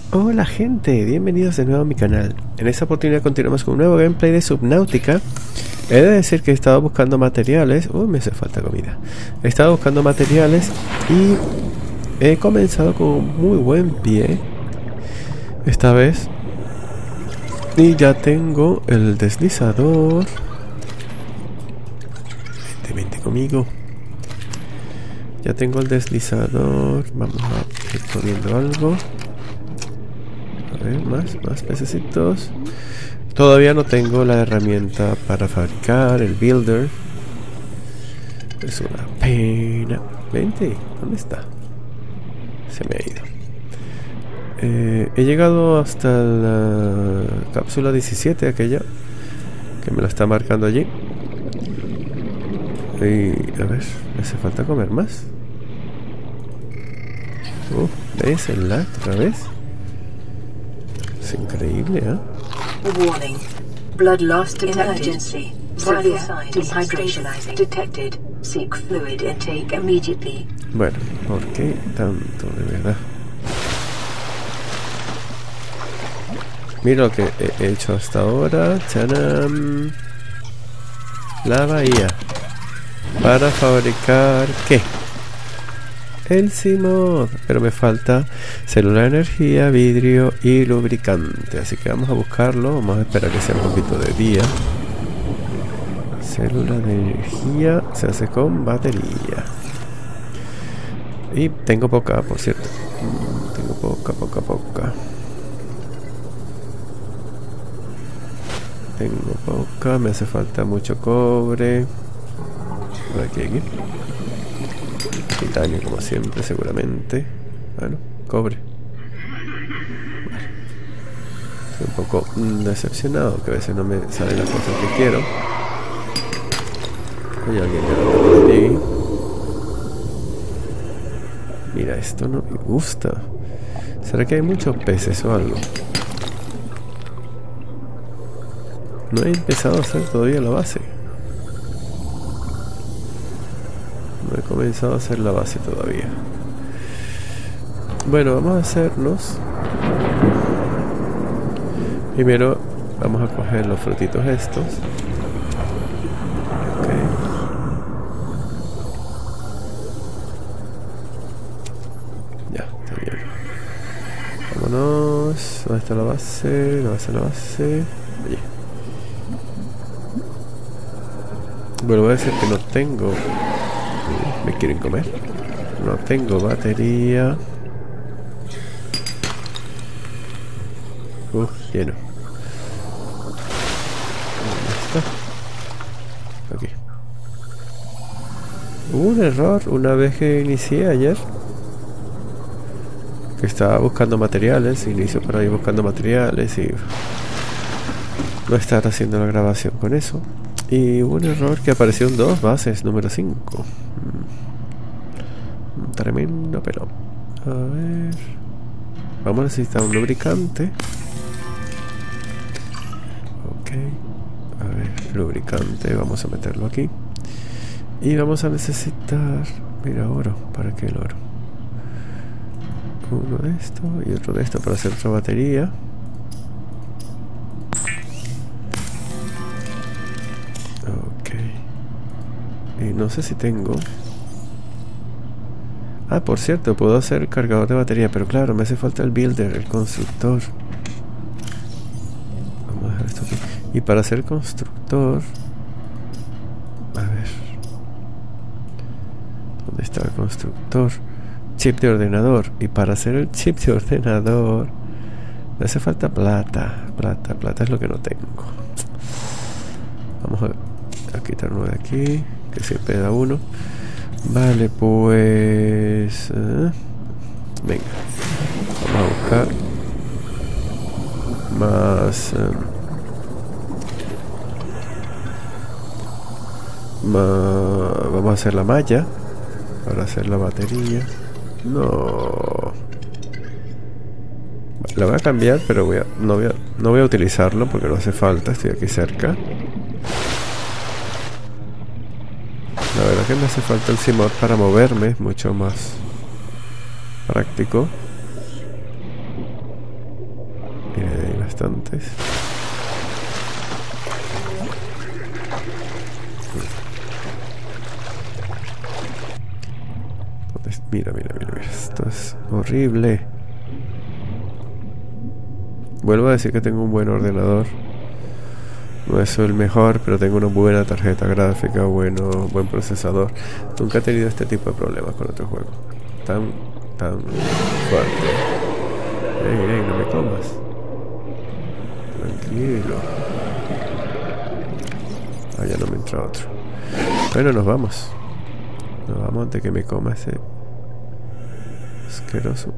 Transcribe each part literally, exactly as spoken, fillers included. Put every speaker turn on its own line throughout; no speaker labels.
Hola gente, bienvenidos de nuevo a mi canal. En esta oportunidad continuamos con un nuevo gameplay de Subnautica. He de decir que he estado buscando materiales. Uy, me hace falta comida. He estado buscando materiales y he comenzado con un muy buen pie esta vez. Y ya tengo el deslizador. Vente, vente conmigo. Ya tengo el deslizador. Vamos a ir poniendo algo. A ver, más, más pececitos. Todavía no tengo la herramienta para fabricar el builder. Es una pena. Vente, ¿dónde está? Se me ha ido. Eh, he llegado hasta la cápsula diecisiete, aquella que me la está marcando allí. Y a ver, me hace falta comer más. Uh, ¿ves el lag otra vez? Es increíble, ¿eh?
Warning. Blood loss to emergency. Severe dehydration detected. Seek fluid intake immediately.
Bueno, ¿por qué tanto, de verdad? Mira lo que he hecho hasta ahora. ¡Chanam! La bahía. Para fabricar... ¿qué? El Simod. Pero me falta célula de energía, vidrio y lubricante. Así que vamos a buscarlo. Vamos a esperar que sea un poquito de día. Célula de energía se hace con batería. Y tengo poca, por cierto. Tengo poca, poca, poca. Tengo poca. Me hace falta mucho cobre. Por aquí, aquí. Titanio, como siempre, seguramente. Bueno, cobre. Vale. Estoy un poco mm, decepcionado, que a veces no me salen las cosas que quiero. Hay alguien que anda por allí. Mira, esto no me gusta. ¿Será que hay muchos peces o algo? No he empezado a hacer todavía la base. No he comenzado a hacer la base todavía. Bueno, vamos a hacernos. Primero vamos a coger los frutitos estos. Ok. Ya, está bien. Vámonos. ¿Dónde está la base? La base, la base. Allí. Bueno, voy a decir que no tengo. ¿Me quieren comer? No tengo batería. Uh, lleno. ¿Dónde está? Aquí. Hubo un error una vez que inicié ayer. Que estaba buscando materiales. Inicio por ahí buscando materiales y no estaba haciendo la grabación con eso. Y hubo un error que aparecieron dos bases, número cinco. Mm. Tremendo pelo. A ver. Vamos a necesitar un lubricante. Ok. A ver, lubricante. Vamos a meterlo aquí. Y vamos a necesitar... mira, oro. ¿Para qué el oro? Uno de esto y otro de esto para hacer otra batería. Y no sé si tengo... ah, por cierto, puedo hacer cargador de batería. Pero claro, me hace falta el builder, el constructor. Vamos a dejar esto aquí. Y para hacer constructor... a ver... ¿dónde está el constructor? Chip de ordenador. Y para hacer el chip de ordenador me hace falta plata. Plata, plata es lo que no tengo. Vamos a, a quitar uno de aquí, que siempre da uno. Vale, pues... ¿eh? venga. Vamos a buscar más... Eh, más... vamos a hacer la malla para hacer la batería. No... la voy a cambiar, pero voy a, no, voy a, no voy a utilizarlo porque no hace falta. Estoy aquí cerca. La verdad que me hace falta el Simod para moverme, es mucho más práctico. bastantes. Mira, mira, mira, mira. Esto es horrible. Vuelvo a decir que tengo un buen ordenador. No es el mejor, pero tengo una buena tarjeta gráfica, bueno, buen procesador. Nunca he tenido este tipo de problemas con otro juego. Tan, tan fuerte. Ey, ey, no me comas. Tranquilo. Ah, ya no me entra otro. Bueno, nos vamos. Nos vamos antes que me coma ese asqueroso.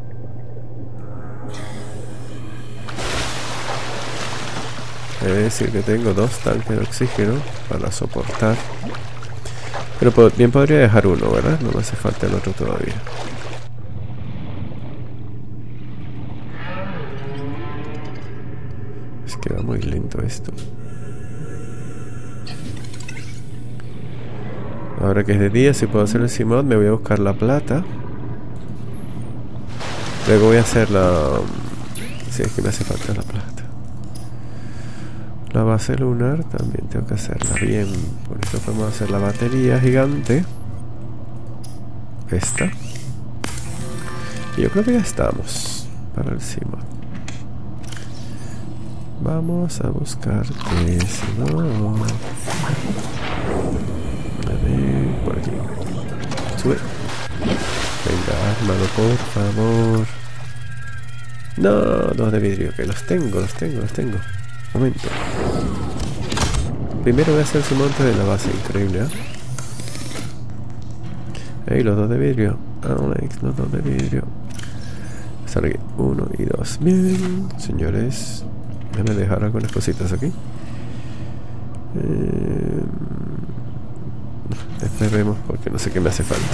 He de decir que tengo dos tanques de oxígeno para soportar. Pero bien podría dejar uno, ¿verdad? No me hace falta el otro todavía. Es que va muy lento esto. Ahora que es de día, si puedo hacer el Simod, me voy a buscar la plata. Luego voy a hacer la... Si es que me hace falta la plata. La base lunar también tengo que hacerla bien. Por eso podemos hacer la batería gigante. Esta. Y yo creo que ya estamos para el Simod. Vamos a buscar el Simod. A ver, por aquí. Sube. Venga, ármalo, por favor. No, dos de vidrio, que los tengo, los tengo, los tengo. Momento. Primero voy a hacer su monte de la base, increíble, ¿eh? Ey, los dos de vidrio. Alex, los dos de vidrio. Están aquí, uno y dos. Bien, señores. Déjenme dejar algunas cositas aquí. Eh, después vemos porque no sé qué me hace falta.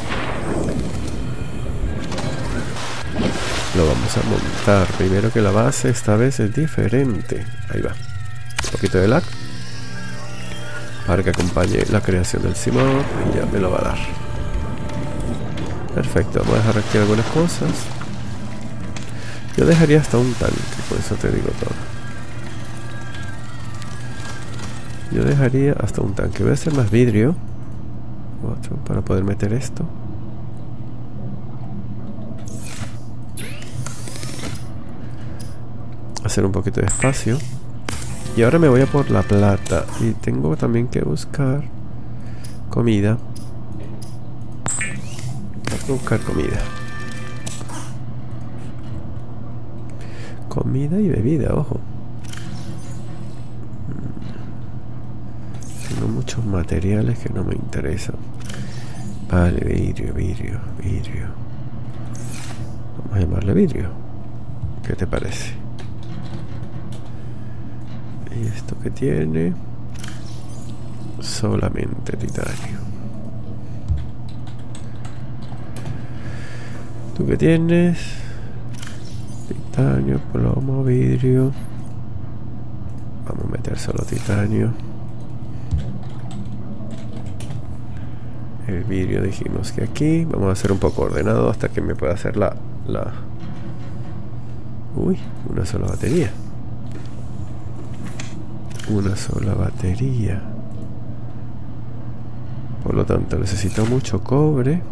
Lo vamos a montar. Primero que la base esta vez es diferente. Ahí va. Un poquito de lag para que acompañe la creación del Simod y ya me lo va a dar. Perfecto. Vamos a dejar aquí algunas cosas. Yo dejaría hasta un tanque, por eso te digo todo. Yo dejaría hasta un tanque. Voy a hacer más vidrio. Otro para poder meter esto. Hacer un poquito de espacio. Y ahora me voy a por la plata. Y tengo también que buscar comida. Tengo que buscar comida. Comida y bebida, ojo. Tengo muchos materiales que no me interesan. Vale, vidrio, vidrio, vidrio. Vamos a llamarle vidrio. ¿Qué te parece? Y esto que tiene solamente titanio. ¿Tú qué tienes? Titanio, plomo, vidrio. Vamos a meter solo titanio. El vidrio dijimos que aquí. Vamos a hacer un poco ordenado hasta que me pueda hacer la, la... Uy, una sola batería. Una sola batería. Por lo tanto necesito mucho cobre.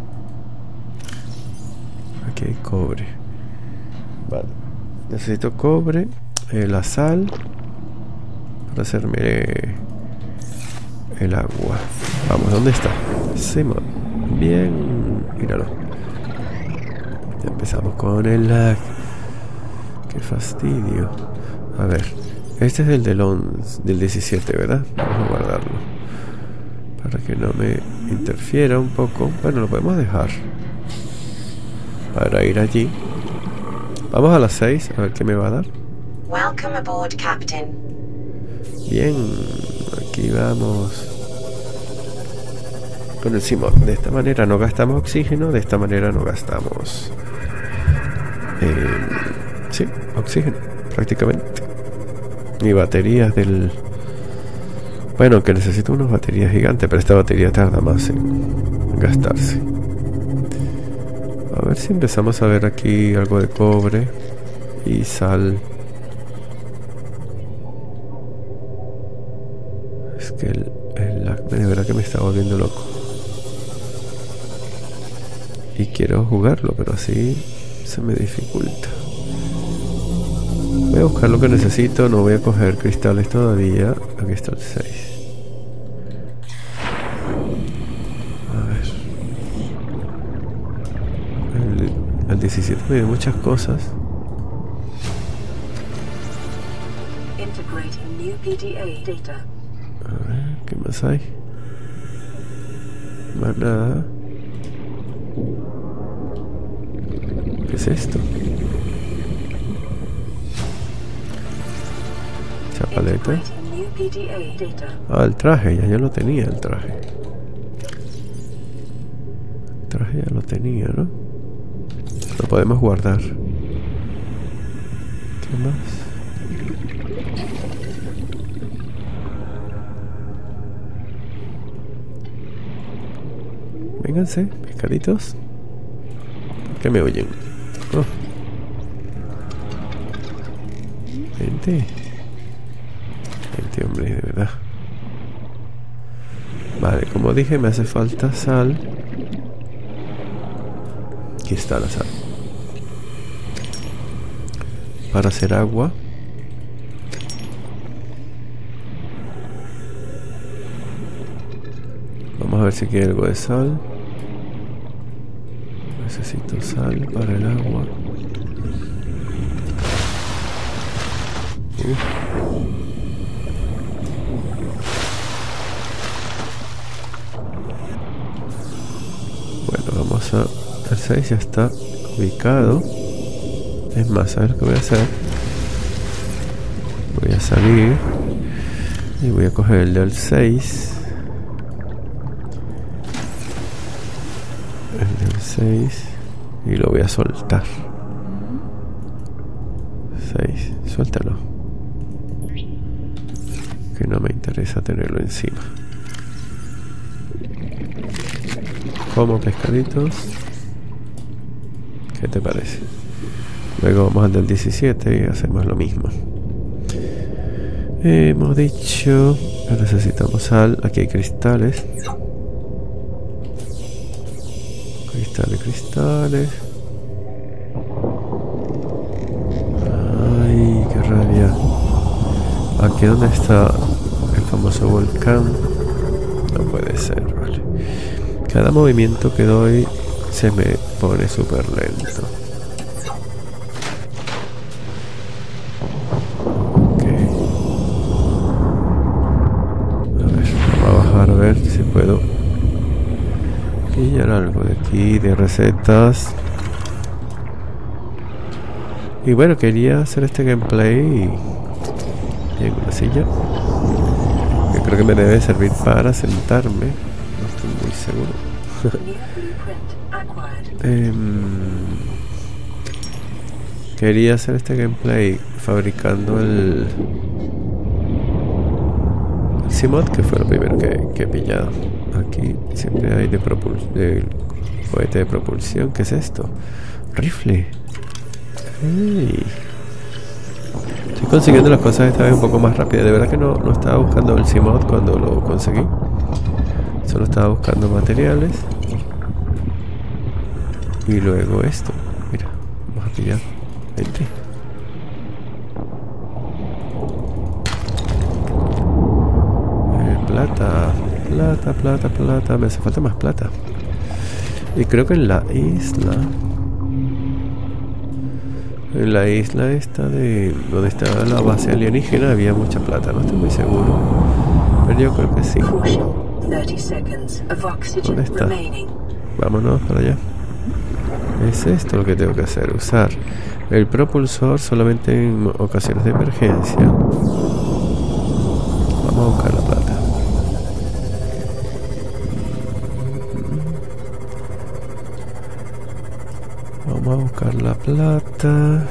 Aquí hay cobre. Vale. Necesito cobre, eh, la sal para hacerme el agua. Vamos, ¿dónde está? Simod. Bien, míralo. Ya empezamos con el lag. Qué fastidio. A ver, este es el del once, del diecisiete, ¿verdad? Vamos a guardarlo para que no me interfiera un poco. Bueno, lo podemos dejar para ir allí. Vamos a las seis, a ver qué me va a dar.
Welcome aboard, Captain.
Bien, aquí vamos con el Simod. De esta manera no gastamos oxígeno, de esta manera no gastamos eh, sí, oxígeno, prácticamente. Y baterías del... Bueno, que necesito unas baterías gigantes, pero esta batería tarda más en gastarse. A ver si empezamos a ver aquí algo de cobre y sal. verdad que me está volviendo loco. Y quiero jugarlo, pero así se me dificulta. Voy a buscar lo que necesito. No voy a coger cristales todavía. Aquí está el seis. A ver. El, el diecisiete me dio muchas cosas.
Integrating new P D A data.
A ver, ¿qué más hay? Más nada. ¿Qué es esto? Chapaleta.
Integrating new P D A data.
Ah, el traje, ya yo lo tenía, el traje. El traje ya lo tenía, ¿no? Lo podemos guardar. ¿Qué más? Vénganse, pescaditos. ¿Qué me oyen? Oh. Vente. Vente, hombre, de verdad. Vale, como dije, me hace falta sal. Aquí está la sal. Para hacer agua. Vamos a ver si quiere algo de sal. Necesito sal para el agua. Uf. Bueno, vamos a... El seis ya está ubicado. Es más, a ver qué voy a hacer. Voy a salir. Y voy a coger el del seis. El del seis. Y lo voy a soltar. seis. Suéltalo. Que no me interesa tenerlo encima. Como pescaditos. ¿Qué te parece? Luego vamos al del diecisiete y hacemos lo mismo. Hemos dicho que necesitamos sal. Aquí hay cristales. Cristales, cristales. Ay, qué rabia. Aquí donde está el famoso volcán. No puede ser, vale. Cada movimiento que doy se me pone súper lento. Ok. A ver, vamos a bajar a ver si puedo pillar algo de aquí, de recetas. Y bueno, quería hacer este gameplay en una silla, que creo que me debe servir para sentarme. No estoy muy seguro. eh, quería hacer este gameplay fabricando el, el C-Mod, que fue lo primero que, que he pillado. Aquí siempre hay de, propul de cohete de propulsión. ¿Qué es esto? Rifle. Hey. Estoy consiguiendo las cosas esta vez un poco más rápido. De verdad que no, no estaba buscando el C-Mod cuando lo conseguí. Solo estaba buscando materiales. Y luego esto. Mira, vamos a pillar. Vente. Eh, plata. Plata, plata, plata. Me hace falta más plata. Y creo que en la isla... En la isla esta de... donde estaba la base alienígena había mucha plata. No estoy muy seguro. Pero yo creo que sí. ¿Dónde está? Vámonos para allá. Es esto lo que tengo que hacer. Usar el propulsor solamente en ocasiones de emergencia. Vamos a buscar la plata. Vamos a buscar la plata.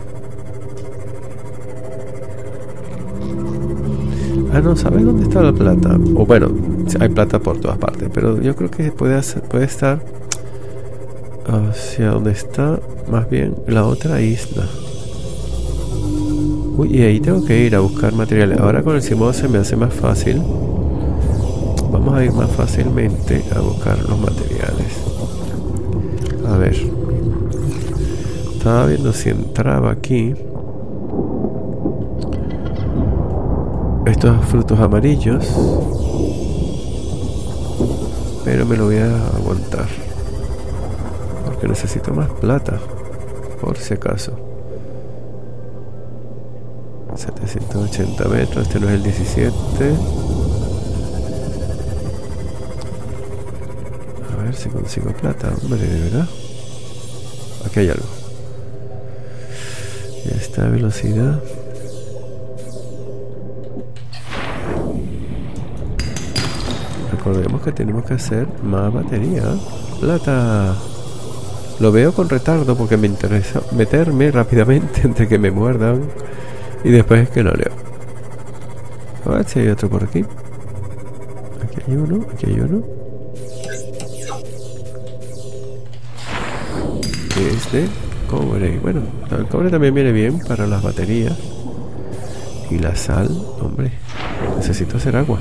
Ah, no, ¿sabes dónde está la plata? O bueno, hay plata por todas partes, pero yo creo que puede, hacer, puede estar hacia donde está más bien la otra isla. Uy, y ahí tengo que ir a buscar materiales. Ahora con el C-Mod se me hace más fácil. Vamos vamos a ir más fácilmente a buscar los materiales. A ver, estaba viendo si entraba aquí estos frutos amarillos, pero me lo voy a aguantar porque necesito más plata, por si acaso. Setecientos ochenta metros, este no es el diecisiete. A ver si consigo plata, hombre, de verdad. Aquí hay algo. Ya está, velocidad. Recordemos que tenemos que hacer más batería. Plata. Lo veo con retardo porque me interesa meterme rápidamente entre que me muerdan y después es que lo leo. A ver si hay otro por aquí. Aquí hay uno, aquí hay uno. Que es de cobre. Bueno, el cobre también viene bien para las baterías. Y la sal, hombre, necesito hacer agua.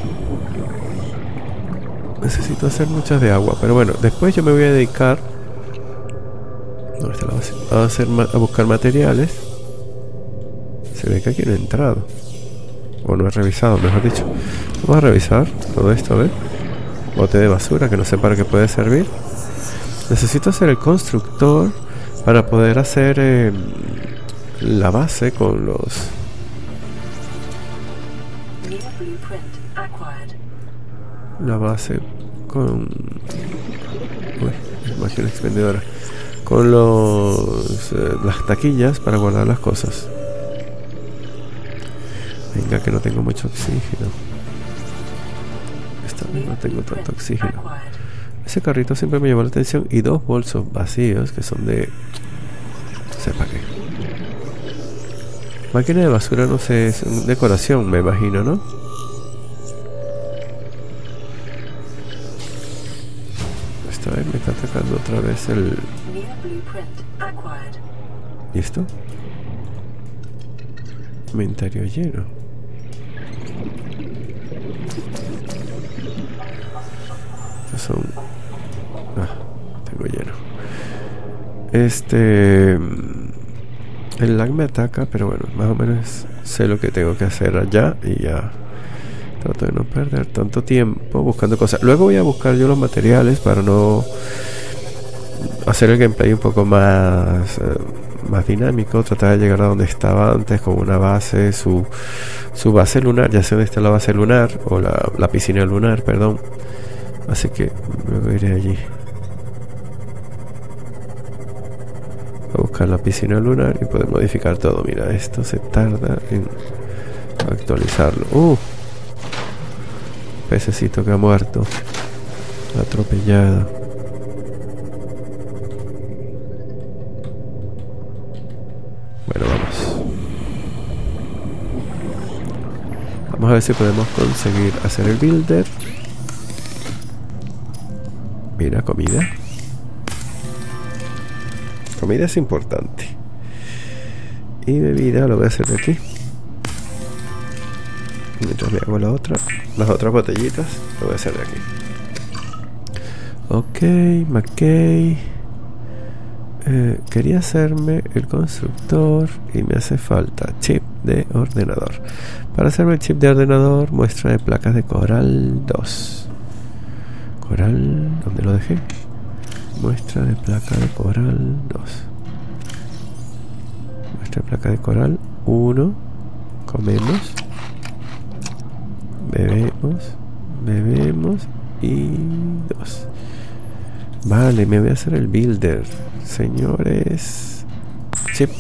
Necesito hacer muchas de agua. Pero bueno, después yo me voy a dedicar ¿dónde está la base? A, hacer a buscar materiales. Se ve que aquí no he entrado. O no he revisado, mejor dicho. Vamos a revisar todo esto, a ver. Bote de basura, que no sé para qué puede servir. Necesito hacer el constructor para poder hacer eh, la base con los... La base con... Uy, máquina expendedora. Con los eh, las taquillas para guardar las cosas. Venga, que no tengo mucho oxígeno. Esta vez no tengo tanto oxígeno. Ese carrito siempre me llamó la atención. Y dos bolsos vacíos que son de... no sé para qué. Máquina de basura, no sé, es decoración, me imagino, ¿no? Esta vez me está atacando otra vez el... ¿Y esto? Inventario lleno. Estos son... Ah, tengo lleno. Este... El lag me ataca, pero bueno, más o menos sé lo que tengo que hacer allá y ya trato de no perder tanto tiempo buscando cosas. Luego voy a buscar yo los materiales para no hacer el gameplay un poco más eh, más dinámico, tratar de llegar a donde estaba antes con una base, su, su base lunar, ya sé dónde está la base lunar o la, la piscina lunar, perdón. Así que luego iré allí a buscar la piscina lunar y poder modificar todo. Mira, esto se tarda en actualizarlo. Uh, pececito que ha muerto, atropellado. Bueno, vamos. Vamos a ver si podemos conseguir hacer el builder. Mira, comida. Comida es importante. Y bebida lo voy a hacer de aquí. Mientras me hago la otra, las otras botellitas, lo voy a hacer de aquí. Ok, McKay. Eh, quería hacerme el constructor y me hace falta chip de ordenador. Para hacerme el chip de ordenador, muestra de placas de coral dos. Coral, ¿dónde lo dejé? Muestra de placa de coral dos. Muestra de placa de coral uno. Comemos. Bebemos. Bebemos. Y dos. Vale, me voy a hacer el builder. Señores. Chip.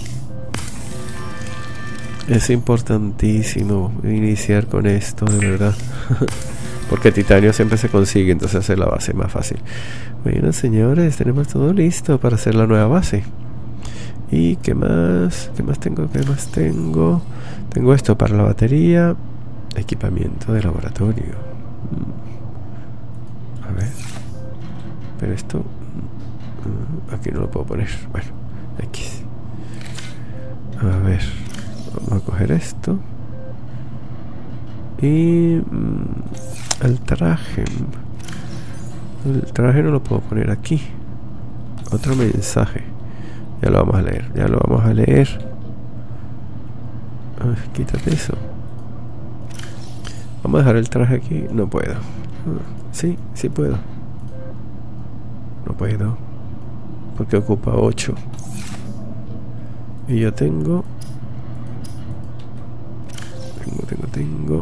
Es importantísimo iniciar con esto, de verdad. Porque titanio siempre se consigue, entonces hacer la base más fácil. Bueno, señores, tenemos todo listo para hacer la nueva base. ¿Y qué más? ¿Qué más tengo? ¿Qué más tengo? Tengo esto para la batería. Equipamiento de laboratorio. A ver. Pero esto... aquí no lo puedo poner. Bueno, X. A ver. Vamos a coger esto. Y... el traje. El traje no lo puedo poner aquí. Otro mensaje. Ya lo vamos a leer. Ya lo vamos a leer. Ay, quítate eso. Vamos a dejar el traje aquí. No puedo. Sí, sí puedo. No puedo. Porque ocupa ocho. Y yo tengo... Tengo, tengo, tengo...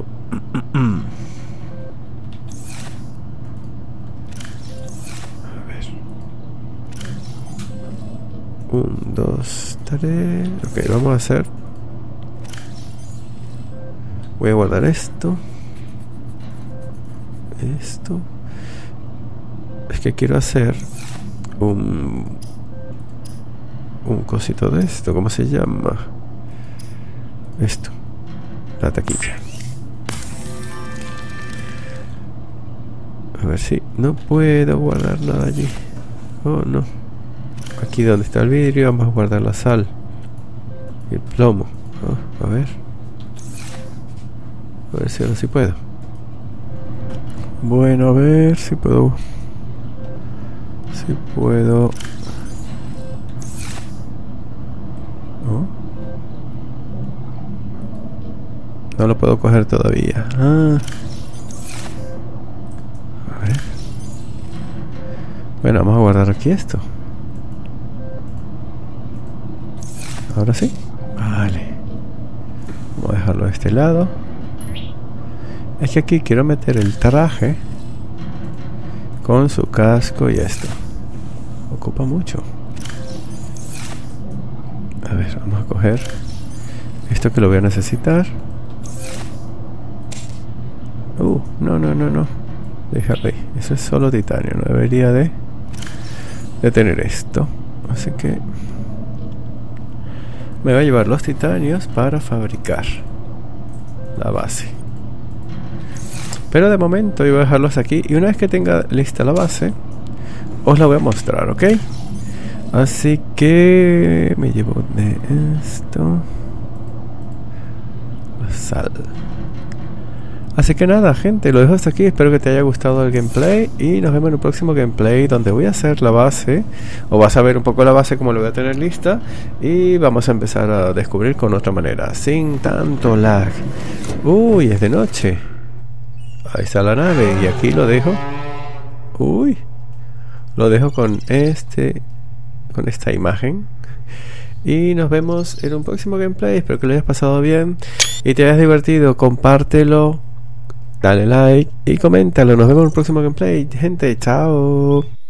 A ver. Un, dos, tres... Ok, vamos a hacer... Voy a guardar esto. Esto. Es que quiero hacer un... Un cosito de esto. ¿Cómo se llama? Esto. La taquilla. A ver si... No puedo guardar nada allí. Oh, no. Aquí donde está el vidrio vamos a guardar la sal. Y el plomo. Oh, a ver. A ver si ahora sí puedo. Bueno, a ver si puedo. Si puedo. ¿No? No lo puedo coger todavía. Ah. A ver. Bueno, vamos a guardar aquí esto. Ahora sí. Vale. Vamos a dejarlo de este lado. Es que aquí quiero meter el traje con su casco y esto. Ocupa mucho. A ver, vamos a coger esto que lo voy a necesitar. Uh, no, no, no, no. Déjalo ahí. Eso es solo titanio. No debería de, de tener esto. Así que me voy a llevar los titanios para fabricar la base. Pero de momento yo voy a dejarlos aquí. Y una vez que tenga lista la base, os la voy a mostrar, ¿ok? Así que me llevo de esto la sal. Así que nada, gente, lo dejo hasta aquí. Espero que te haya gustado el gameplay. Y nos vemos en el próximo gameplay, donde voy a hacer la base. O vas a ver un poco la base como lo voy a tener lista. Y vamos a empezar a descubrir con otra manera, sin tanto lag. Uy, es de noche. Ahí está la nave. Y aquí lo dejo. Uy. Lo dejo con este, con esta imagen. Y nos vemos en un próximo gameplay. Espero que lo hayas pasado bien y te hayas divertido. Compártelo, dale like y coméntalo. Nos vemos en un próximo gameplay, gente. Chao.